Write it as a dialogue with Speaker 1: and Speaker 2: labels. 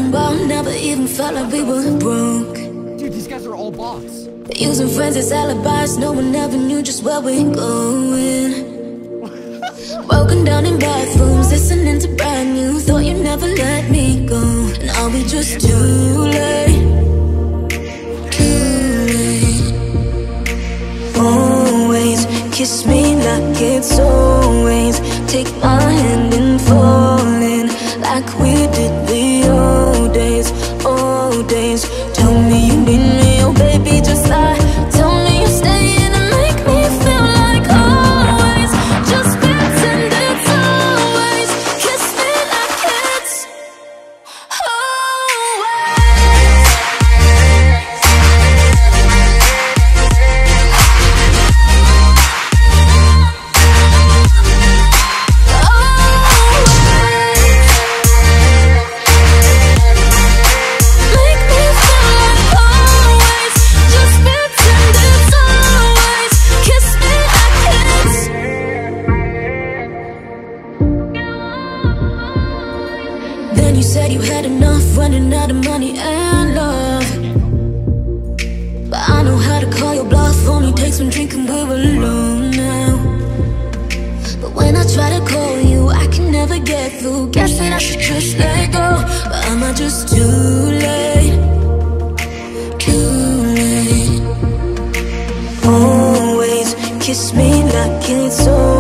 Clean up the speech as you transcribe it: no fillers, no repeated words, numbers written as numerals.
Speaker 1: doing well, never even felt like we were broke.
Speaker 2: Dude, these guys are all bots.
Speaker 1: Using friends as alibis, no one ever knew just where we're going. Broken down in bathrooms, listening to brand new. Thought you'd never let me go, and are we just too late? Too late. Always kiss me like it's always. Take my hand and fall in like we did the old days, old days. Tell me you need me, oh baby, just lie. Tell me you're staying and make me feel like always. Just pretend it's always. Kiss me like it's you said you had enough, running out of money and love. But I know how to call your bluff, only takes one drink and we're alone now. But when I try to call you, I can never get through. Guess that I should just let go, but am I just too late? Too late. Always kiss me like it's over.